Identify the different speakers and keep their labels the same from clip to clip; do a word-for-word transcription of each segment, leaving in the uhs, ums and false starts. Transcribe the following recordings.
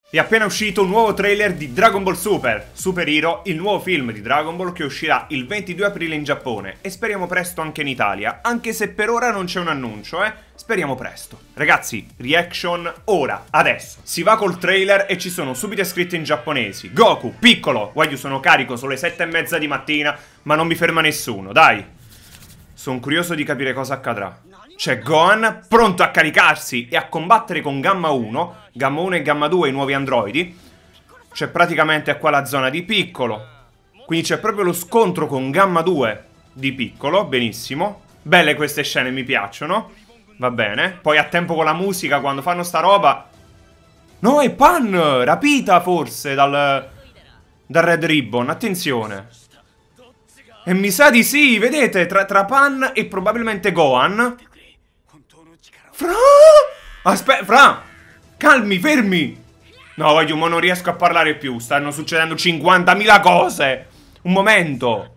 Speaker 1: È appena uscito un nuovo trailer di Dragon Ball Super, Super Hero, il nuovo film di Dragon Ball che uscirà il ventidue aprile in Giappone e speriamo presto anche in Italia, anche se per ora non c'è un annuncio, eh? Speriamo presto. Ragazzi, reaction ora, adesso. Si va col trailer e ci sono subito scritte in giapponesi. Goku, piccolo, Wagyu sono carico, sono le sette e mezza di mattina, ma non mi ferma nessuno, dai. Sono curioso di capire cosa accadrà. C'è Gohan pronto a caricarsi e a combattere con Gamma uno, Gamma uno e Gamma due, i nuovi androidi. C'è praticamente qua la zona di Piccolo. Quindi c'è proprio lo scontro con Gamma due di Piccolo, benissimo. Belle queste scene, mi piacciono. Va bene. Poi a tempo con la musica, quando fanno sta roba... No, è Pan! Rapita forse dal... dal Red Ribbon, attenzione. E mi sa di sì, vedete, tra, tra Pan e probabilmente Gohan... Fra! Aspetta, Fra! Calmi, fermi! No, voglio, ma non riesco a parlare più. Stanno succedendo cinquantamila cose. Un momento.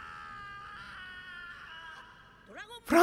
Speaker 1: Fra!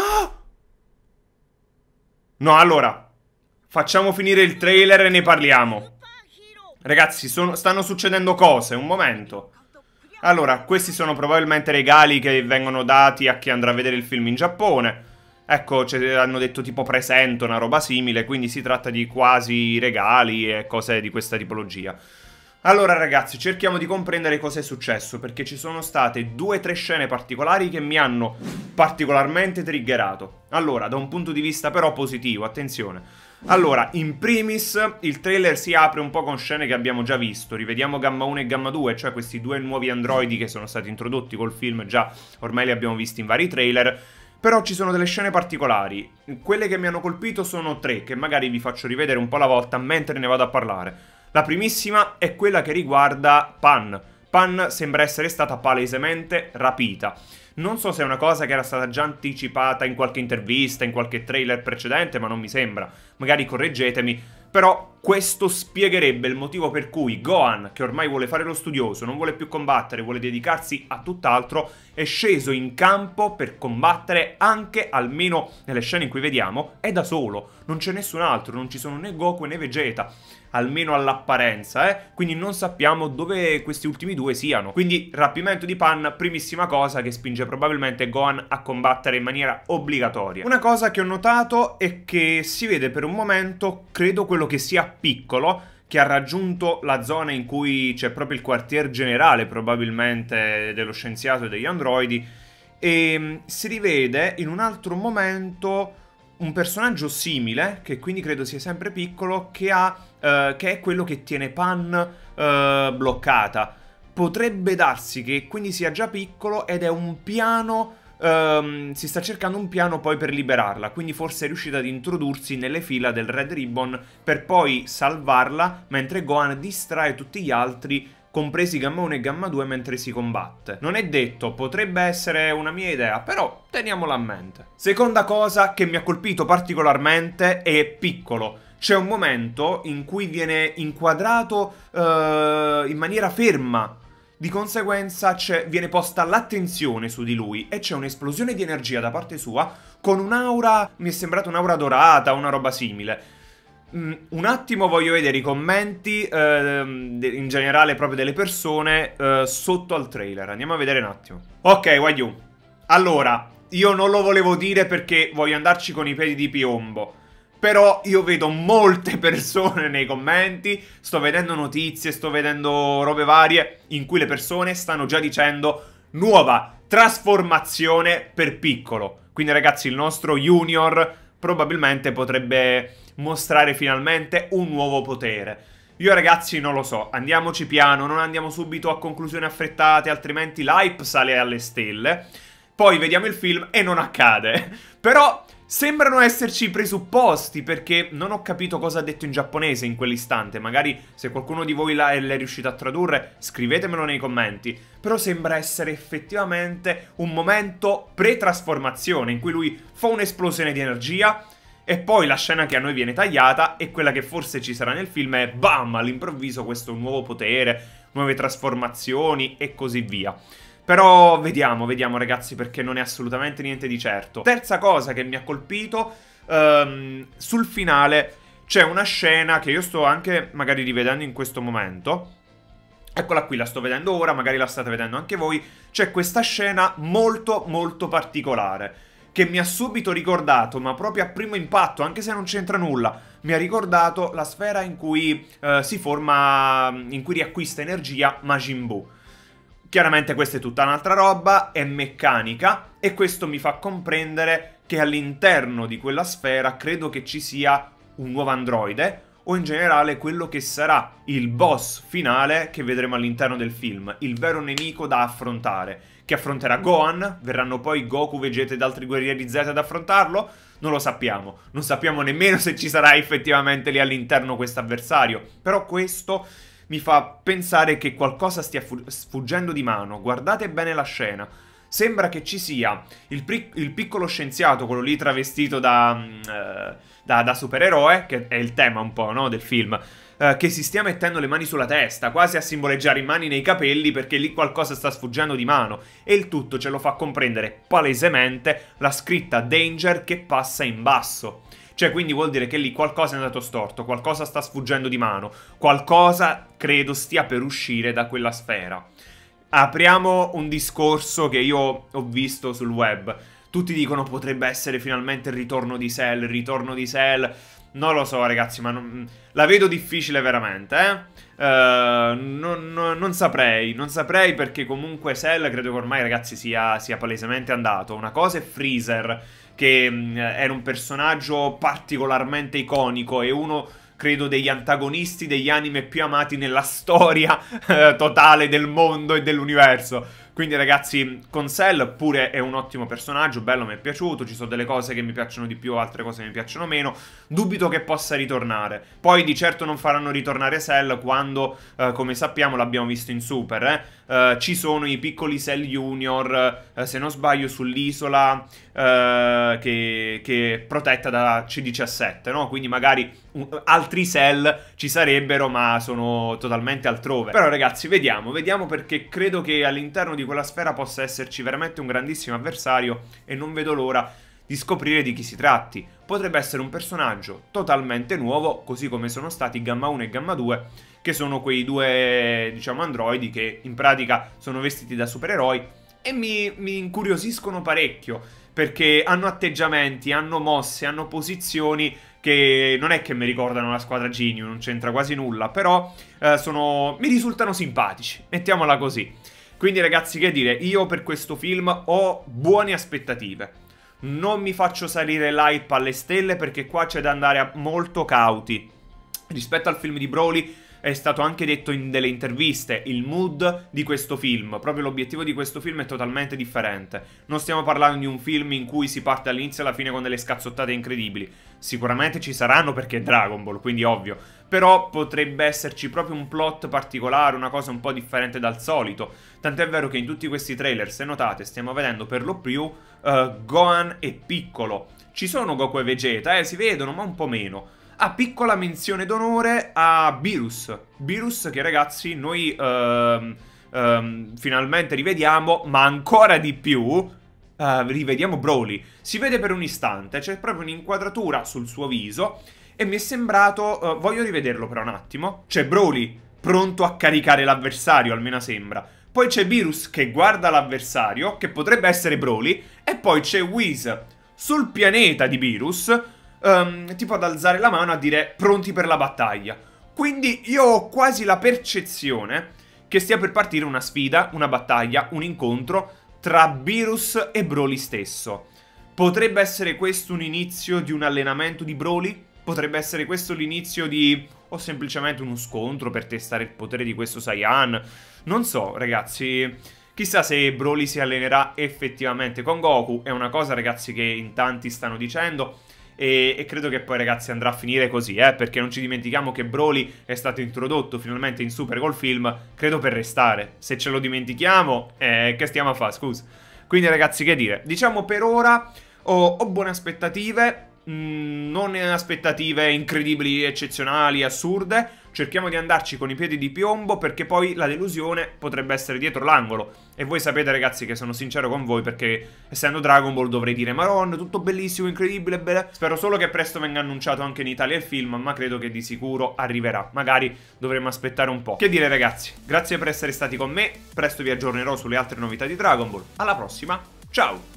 Speaker 1: No, allora. Facciamo finire il trailer e ne parliamo. Ragazzi, sono, stanno succedendo cose. Un momento. Allora, questi sono probabilmente regali che vengono dati a chi andrà a vedere il film in Giappone. Ecco, hanno detto tipo presento, una roba simile, quindi si tratta di quasi regali e cose di questa tipologia. Allora ragazzi, cerchiamo di comprendere cosa è successo, perché ci sono state due o tre scene particolari che mi hanno particolarmente triggerato. Allora, da un punto di vista però positivo, attenzione. Allora, in primis, il trailer si apre un po' con scene che abbiamo già visto. Rivediamo Gamma uno e Gamma due, cioè questi due nuovi androidi che sono stati introdotti col film, già ormai li abbiamo visti in vari trailer. Però ci sono delle scene particolari. Quelle che mi hanno colpito sono tre, che magari vi faccio rivedere un po' alla volta mentre ne vado a parlare. La primissima è quella che riguarda Pan. Pan sembra essere stata palesemente rapita. Non so se è una cosa che era stata già anticipata in qualche intervista, in qualche trailer precedente, ma non mi sembra. Magari correggetemi. Però questo spiegherebbe il motivo per cui Gohan, che ormai vuole fare lo studioso, non vuole più combattere, vuole dedicarsi a tutt'altro, è sceso in campo per combattere anche, almeno nelle scene in cui vediamo, è da solo. Non c'è nessun altro, non ci sono né Goku né Vegeta, almeno all'apparenza, eh? Quindi non sappiamo dove questi ultimi due siano. Quindi rapimento di Pan, primissima cosa che spinge probabilmente Gohan a combattere in maniera obbligatoria. Una cosa che ho notato è che si vede per un momento, credo quello che sia Piccolo, che ha raggiunto la zona in cui c'è proprio il quartier generale probabilmente dello scienziato e degli androidi, e si rivede in un altro momento un personaggio simile, che quindi credo sia sempre Piccolo, che, ha, eh, che è quello che tiene Pan eh, bloccata. Potrebbe darsi che quindi sia già Piccolo ed è un piano... Um, si sta cercando un piano poi per liberarla, quindi forse è riuscita ad introdursi nelle fila del Red Ribbon per poi salvarla, mentre Gohan distrae tutti gli altri, compresi Gamma uno e Gamma due, mentre si combatte. Non è detto, potrebbe essere una mia idea, però teniamola a mente. Seconda cosa che mi ha colpito particolarmente è Piccolo. C'è un momento in cui viene inquadrato uh, in maniera ferma. Di conseguenza viene posta l'attenzione su di lui e c'è un'esplosione di energia da parte sua con un'aura, mi è sembrata un'aura dorata, una roba simile. Mm, un attimo voglio vedere i commenti, eh, in generale proprio delle persone, eh, sotto al trailer. Andiamo a vedere un attimo. Ok, Wagyu. Allora, io non lo volevo dire perché voglio andarci con i piedi di piombo. Però io vedo molte persone nei commenti, sto vedendo notizie, sto vedendo robe varie in cui le persone stanno già dicendo nuova trasformazione per Piccolo. Quindi ragazzi, il nostro Junior probabilmente potrebbe mostrare finalmente un nuovo potere. Io ragazzi non lo so, andiamoci piano, non andiamo subito a conclusioni affrettate, altrimenti l'hype sale alle stelle. Poi vediamo il film e non accade. Però... sembrano esserci i presupposti, perché non ho capito cosa ha detto in giapponese in quell'istante. Magari se qualcuno di voi l'è riuscito a tradurre, scrivetemelo nei commenti. Però sembra essere effettivamente un momento pre-trasformazione in cui lui fa un'esplosione di energia e poi la scena che a noi viene tagliata e quella che forse ci sarà nel film è bam, all'improvviso questo nuovo potere, nuove trasformazioni e così via. Però vediamo, vediamo ragazzi, perché non è assolutamente niente di certo. Terza cosa che mi ha colpito, um, sul finale c'è una scena che io sto anche magari rivedendo in questo momento. Eccola qui, la sto vedendo ora, magari la state vedendo anche voi. C'è questa scena molto molto particolare che mi ha subito ricordato, ma proprio a primo impatto, anche se non c'entra nulla, mi ha ricordato la sfera in cui eh, si forma, in cui riacquista energia Majin Buu. Chiaramente questa è tutta un'altra roba, è meccanica, e questo mi fa comprendere che all'interno di quella sfera credo che ci sia un nuovo androide, o in generale quello che sarà il boss finale che vedremo all'interno del film, il vero nemico da affrontare, che affronterà Gohan. Verranno poi Goku, Vegeta ed altri guerrieri Z ad affrontarlo? Non lo sappiamo, non sappiamo nemmeno se ci sarà effettivamente lì all'interno questo avversario, però questo mi fa pensare che qualcosa stia sfuggendo di mano. Guardate bene la scena. Sembra che ci sia il, il piccolo scienziato, quello lì travestito da, uh, da, da supereroe, che è il tema un po', no, del film, uh, che si stia mettendo le mani sulla testa, quasi a simboleggiare i mani nei capelli, perché lì qualcosa sta sfuggendo di mano. E il tutto ce lo fa comprendere palesemente la scritta Danger che passa in basso. Cioè, quindi vuol dire che lì qualcosa è andato storto, qualcosa sta sfuggendo di mano, qualcosa credo stia per uscire da quella sfera. Apriamo un discorso che io ho visto sul web. Tutti dicono potrebbe essere finalmente il ritorno di Cell, il ritorno di Cell. Non lo so, ragazzi, ma non, la vedo difficile veramente, eh? Uh, non, non, non saprei, non saprei perché comunque Cell credo che ormai, ragazzi, sia, sia palesemente andato. Una cosa è Freezer, che mh, era un personaggio particolarmente iconico e uno, credo, degli antagonisti degli anime più amati nella storia eh, totale del mondo e dell'universo. Quindi, ragazzi, con Cell pure è un ottimo personaggio, bello, mi è piaciuto, ci sono delle cose che mi piacciono di più, altre cose che mi piacciono meno. Dubito che possa ritornare. Poi di certo non faranno ritornare Cell quando, eh, come sappiamo, l'abbiamo visto in Super, eh? Uh, ci sono i piccoli Cell Junior, uh, se non sbaglio, sull'isola uh, che, che è protetta da C diciassette, no? Quindi magari uh, altri Cell ci sarebbero, ma sono totalmente altrove. Però, ragazzi, vediamo, vediamo, perché credo che all'interno di quella sfera possa esserci veramente un grandissimo avversario e non vedo l'ora di scoprire di chi si tratti. Potrebbe essere un personaggio totalmente nuovo, così come sono stati Gamma uno e Gamma due, che sono quei due, diciamo, androidi che in pratica sono vestiti da supereroi e mi, mi incuriosiscono parecchio, perché hanno atteggiamenti, hanno mosse, hanno posizioni che non è che mi ricordano la squadra Ginyu, non c'entra quasi nulla, però eh, sono, mi risultano simpatici, mettiamola così. Quindi, ragazzi, che dire, io per questo film ho buone aspettative. Non mi faccio salire l'hype alle stelle, perché qua c'è da andare molto cauti. Rispetto al film di Broly è stato anche detto in delle interviste, il mood di questo film, proprio l'obiettivo di questo film è totalmente differente. Non stiamo parlando di un film in cui si parte all'inizio e alla fine con delle scazzottate incredibili. Sicuramente ci saranno perché è Dragon Ball, quindi ovvio. Però potrebbe esserci proprio un plot particolare, una cosa un po' differente dal solito. Tant'è vero che in tutti questi trailer, se notate, stiamo vedendo per lo più uh, Gohan e Piccolo. Ci sono Goku e Vegeta, eh, si vedono, ma un po' meno. Ah, piccola menzione d'onore a Beerus. Beerus che, ragazzi, noi uh, uh, finalmente rivediamo, ma ancora di più uh, rivediamo Broly. Si vede per un istante, c'è proprio un'inquadratura sul suo viso e mi è sembrato... Uh, voglio rivederlo per un attimo. C'è Broly pronto a caricare l'avversario, almeno sembra. Poi c'è Beerus che guarda l'avversario, che potrebbe essere Broly, e poi c'è Whis sul pianeta di Beerus, Um, tipo ad alzare la mano a dire pronti per la battaglia. Quindi io ho quasi la percezione che stia per partire una sfida, una battaglia, un incontro tra Beerus e Broly stesso. Potrebbe essere questo un inizio di un allenamento di Broly? Potrebbe essere questo l'inizio di... o semplicemente uno scontro per testare il potere di questo Saiyan? Non so, ragazzi. Chissà se Broly si allenerà effettivamente con Goku. È una cosa, ragazzi, che in tanti stanno dicendo. E, e credo che poi, ragazzi, andrà a finire così, eh, perché non ci dimentichiamo che Broly è stato introdotto finalmente in Super col film, credo per restare. Se ce lo dimentichiamo, eh, che stiamo a fare, scusa. Quindi, ragazzi, che dire, diciamo per ora ho, ho buone aspettative, mh, non aspettative incredibili, eccezionali, assurde. cerchiamo di andarci con i piedi di piombo, perché poi la delusione potrebbe essere dietro l'angolo. E voi sapete, ragazzi, che sono sincero con voi, perché essendo Dragon Ball dovrei dire Madonna, tutto bellissimo, incredibile, bella. Spero solo che presto venga annunciato anche in Italia il film, ma credo che di sicuro arriverà. Magari dovremmo aspettare un po'. Che dire, ragazzi, grazie per essere stati con me, presto vi aggiornerò sulle altre novità di Dragon Ball. Alla prossima, ciao!